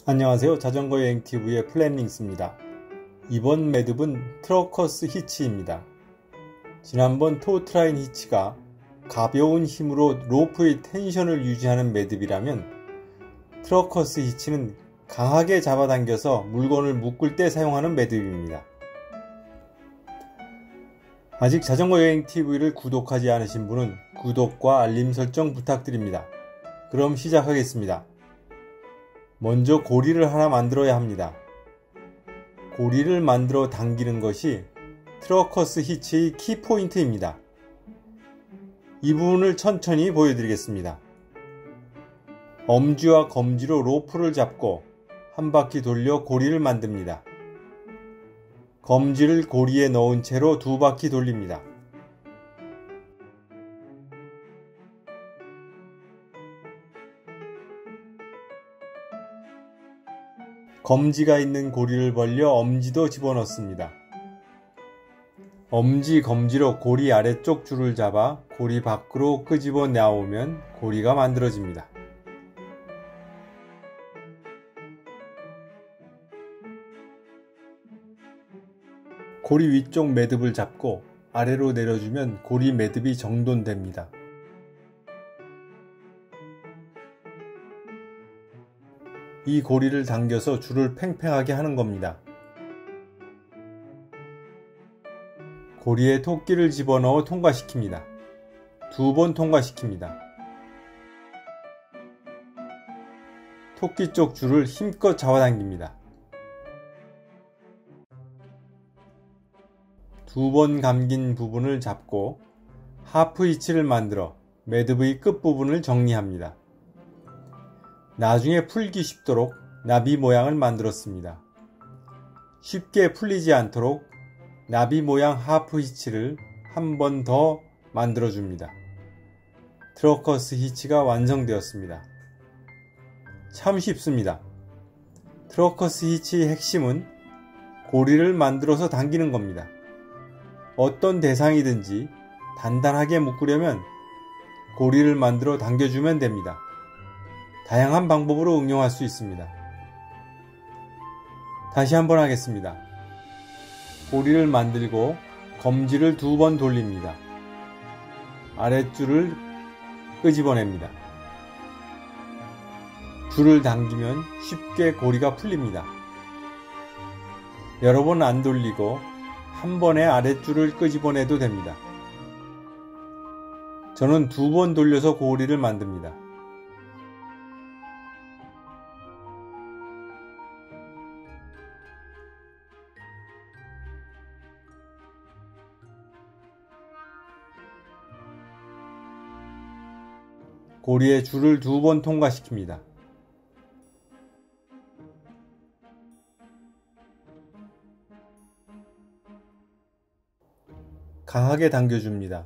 안녕하세요. 자전거 여행TV의 플랜링스입니다. 이번 매듭은 트러커스 히치입니다. 지난번 토트라인 히치가 가벼운 힘으로 로프의 텐션을 유지하는 매듭이라면 트러커스 히치는 강하게 잡아당겨서 물건을 묶을 때 사용하는 매듭입니다. 아직 자전거 여행TV를 구독하지 않으신 분은 구독과 알림 설정 부탁드립니다. 그럼 시작하겠습니다. 먼저 고리를 하나 만들어야 합니다. 고리를 만들어 당기는 것이 트러커스 히치의 키포인트입니다. 이 부분을 천천히 보여드리겠습니다. 엄지와 검지로 로프를 잡고 한 바퀴 돌려 고리를 만듭니다. 검지를 고리에 넣은 채로 두 바퀴 돌립니다. 검지가 있는 고리를 벌려 엄지도 집어넣습니다. 엄지, 검지로 고리 아래쪽 줄을 잡아 고리 밖으로 끄집어 내오면 고리가 만들어집니다. 고리 위쪽 매듭을 잡고 아래로 내려주면 고리 매듭이 정돈됩니다. 이 고리를 당겨서 줄을 팽팽하게 하는 겁니다. 고리에 토끼를 집어넣어 통과시킵니다. 두 번 통과시킵니다. 토끼 쪽 줄을 힘껏 잡아당깁니다. 두 번 감긴 부분을 잡고 하프 히치를 만들어 매듭의 끝부분을 정리합니다. 나중에 풀기 쉽도록 나비 모양을 만들었습니다. 쉽게 풀리지 않도록 나비 모양 하프 히치를 한 번 더 만들어줍니다. 트러커스 히치가 완성되었습니다. 참 쉽습니다. 트러커스 히치의 핵심은 고리를 만들어서 당기는 겁니다. 어떤 대상이든지 단단하게 묶으려면 고리를 만들어 당겨주면 됩니다. 다양한 방법으로 응용할 수 있습니다. 다시 한번 하겠습니다. 고리를 만들고 검지를 두 번 돌립니다. 아랫줄을 끄집어냅니다. 줄을 당기면 쉽게 고리가 풀립니다. 여러 번 안 돌리고 한 번에 아랫줄을 끄집어내도 됩니다. 저는 두 번 돌려서 고리를 만듭니다. 고리에 줄을 두 번 통과시킵니다. 강하게 당겨줍니다.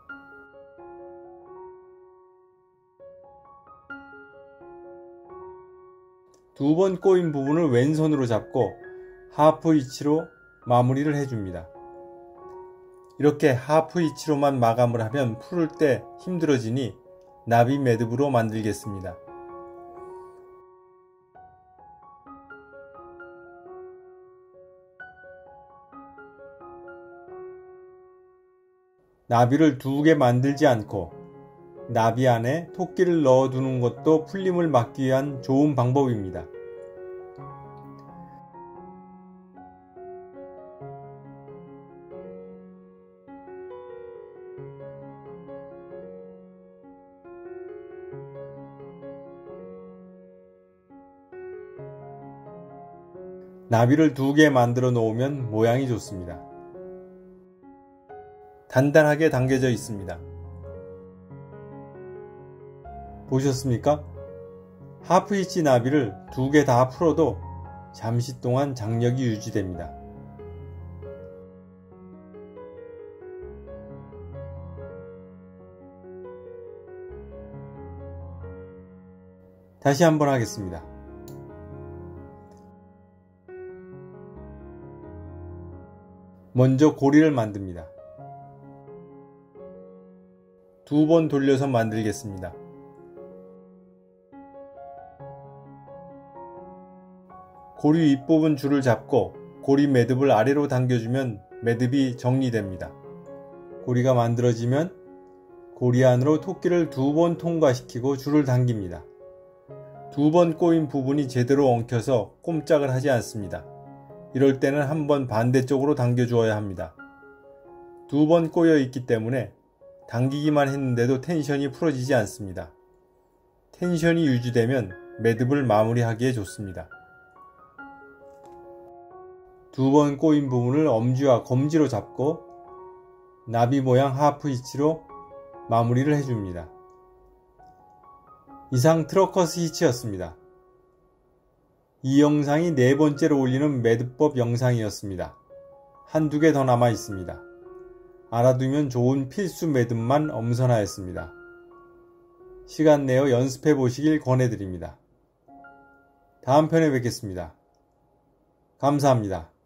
두 번 꼬인 부분을 왼손으로 잡고 하프 히치로 마무리를 해줍니다. 이렇게 하프 히치로만 마감을 하면 풀을 때 힘들어지니 나비 매듭으로 만들겠습니다. 나비를 두 개 만들지 않고 나비 안에 토끼를 넣어두는 것도 풀림을 막기 위한 좋은 방법입니다. 나비를 두 개 만들어 놓으면 모양이 좋습니다. 단단하게 당겨져 있습니다. 보셨습니까? 하프 히치 나비를 두 개 다 풀어도 잠시 동안 장력이 유지됩니다. 다시 한번 하겠습니다. 먼저 고리를 만듭니다. 두 번 돌려서 만들겠습니다. 고리 윗부분 줄을 잡고 고리 매듭을 아래로 당겨주면 매듭이 정리됩니다. 고리가 만들어지면 고리 안으로 토끼를 2번 통과시키고 줄을 당깁니다. 2번 꼬인 부분이 제대로 엉켜서 꼼짝을 하지 않습니다. 이럴 때는 한번 반대쪽으로 당겨주어야 합니다. 2번 꼬여 있기 때문에 당기기만 했는데도 텐션이 풀어지지 않습니다. 텐션이 유지되면 매듭을 마무리하기에 좋습니다. 2번 꼬인 부분을 엄지와 검지로 잡고 나비 모양 하프 히치로 마무리를 해줍니다. 이상 트러커스 히치였습니다. 이 영상이 4번째로 올리는 매듭법 영상이었습니다. 한두 개 더 남아 있습니다. 알아두면 좋은 필수 매듭만 엄선하였습니다. 시간 내어 연습해 보시길 권해드립니다. 다음 편에 뵙겠습니다. 감사합니다.